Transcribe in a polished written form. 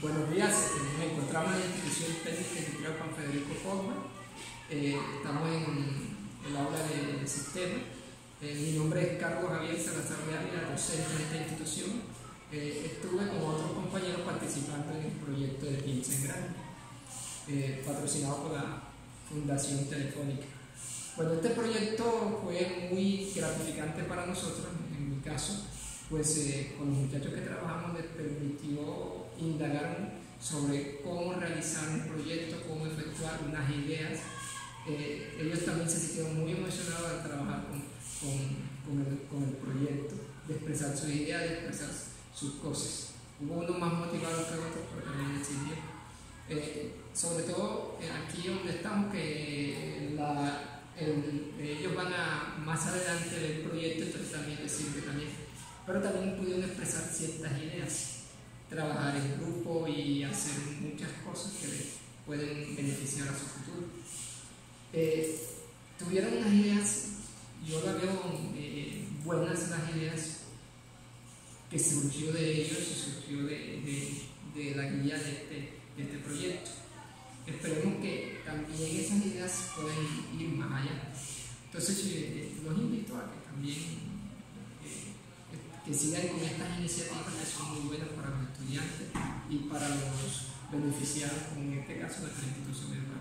Buenos días, nos encontramos en la institución técnica industrial Juan Federico Forma. Estamos en el aula de sistema. Mi nombre es Carlos Javier Salazar de Ávila, docente de esta institución. Estuve con otros compañeros participando en el proyecto de Piensa en Grande, patrocinado por la Fundación Telefónica. Bueno, este proyecto fue muy gratificante para nosotros. En mi caso, pues con los muchachos que trabajamos les permitió indagar sobre cómo realizar un proyecto, cómo efectuar unas ideas. Ellos también se sintieron muy emocionados al trabajar con el proyecto, de expresar sus ideas, de expresar sus cosas. Hubo uno más motivado que otro, pero también les sirvió. Sobre todo aquí donde estamos, que ellos van a más adelante del proyecto, entonces también les sirve también. Pero también pudieron expresar ciertas ideas, trabajar en grupo y hacer muchas cosas que les pueden beneficiar a su futuro. Tuvieron unas ideas, yo las veo buenas, las ideas que surgió de ellos y surgió de la guía de este proyecto. Esperemos que también esas ideas puedan ir más allá. Entonces los invito a que también que sigan con estas iniciativas que son muy buenas para los estudiantes y para los beneficiados, como en este caso de la institución educativa.